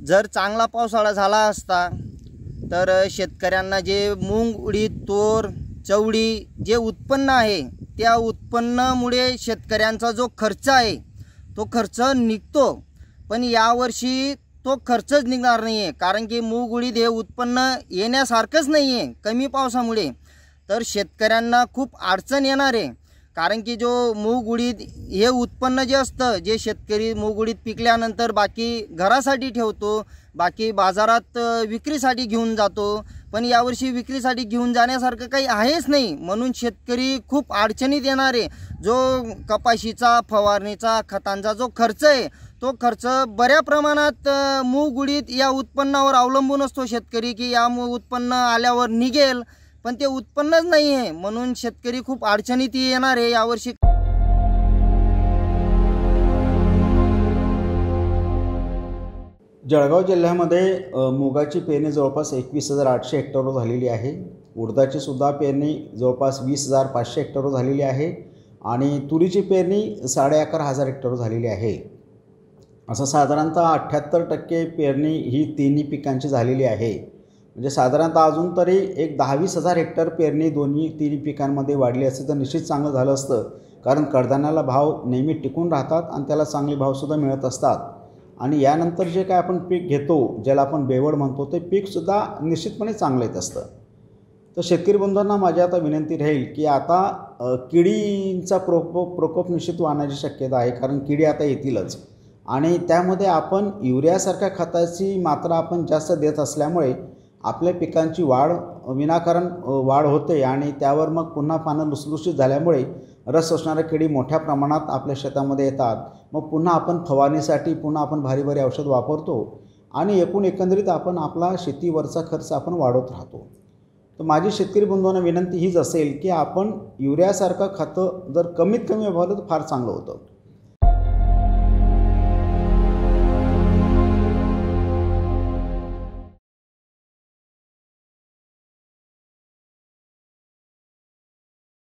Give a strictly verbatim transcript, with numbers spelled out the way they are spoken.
जर चांगला पावसाळा झाला असता तर शेतकऱ्यांना जे मूग, उडीद, तूर, चवळी जे उत्पन्न आहे त्या उत्पन्नामुळे शेतकऱ्यांचा जो खर्च आहे तो खर्च निघतो, पण यावर्षी तो खर्चच निघणार नाही आहे. कारण की मूग, उडीद हे उत्पन्न येण्यासारखंच नाही आहे कमी पावसामुळे. तर शेतकऱ्यांना खूप अडचण येणार आहे. कारण की जो मूग, उडीद हे उत्पन्न जे असतं, जे शेतकरी मूग, उडीद पिकल्यानंतर बाकी घरासाठी ठेवतो, बाकी बाजारात विक्रीसाठी घेऊन जातो, पण यावर्षी विक्रीसाठी घेऊन जाण्यासारखं काही आहेच नाही. म्हणून शेतकरी खूप अडचणीत येणार आहे. जो कपाशीचा, फवारणीचा, खतांचा जो खर्च आहे तो खर्च बऱ्या प्रमाणात मूग, उडीद या उत्पन्नावर अवलंबून असतो शेतकरी, की या उत्पन्न आल्यावर निघेल, पण ते उत्पन्नच नाही आहे. म्हणून शेतकरी खूप अडचणीत येणार आहे यावर्षी. जळगाव जिल्ह्यामध्ये मुगाची पेरणी जवळपास एकवीस हजार आठशे हेक्टरवर झालेली आहे. उडदाची सुद्धा पेरणी जवळपास वीस हजार पाचशे हेक्टरवर झालेली आहे आणि तुरीची पेरणी साडे अकरा हजार हेक्टरवर झालेली आहे. असं साधारणतः अठ्ठ्याहत्तर टक्के पेरणी ही तिन्ही पिकांची झालेली आहे. म्हणजे साधारणतः अजून तरी एक दहा वीस हजार हेक्टर पेरणी दोन्ही तिन्ही पिकांमध्ये वाढली असती तर निश्चित चांगलं झालं असतं. कारण कडधान्याला भाव नेहमी टिकून राहतात आणि त्याला चांगले भावसुद्धा मिळत असतात. आणि यानंतर जे काय आपण पीक घेतो, ज्याला आपण बेवड म्हणतो, ते पीकसुद्धा निश्चितपणे चांगलं येत असतं. तर शेतकरी बंधूंना माझी आता विनंती राहील की आता किडींचा प्रकोप प्रकोप निश्चित वाढण्याची शक्यता आहे. कारण किडी आता येतीलच आणि त्यामध्ये आपण युरियासारख्या खताची मात्रा आपण जास्त देत असल्यामुळे आपल्या पिकांची वाढ विनाकारण वाढ होते आणि त्यावर मग पुन्हा पानं लुसलुशीत झाल्यामुळे रस असणाऱ्या किडी मोठ्या प्रमाणात आपल्या शेतामध्ये येतात. मग पुन्हा आपण फवारणीसाठी पुन्हा आपण भारी भारी औषध वापरतो आणि एकूण एकंदरीत आपण आपला शेतीवरचा खर्च आपण वाढवत राहतो. तर माझी शेतकरी बंधूंना विनंती हीच असेल की आपण युरियासारखं खतं जर कमीत कमी वापरलं तर फार चांगलं होतं.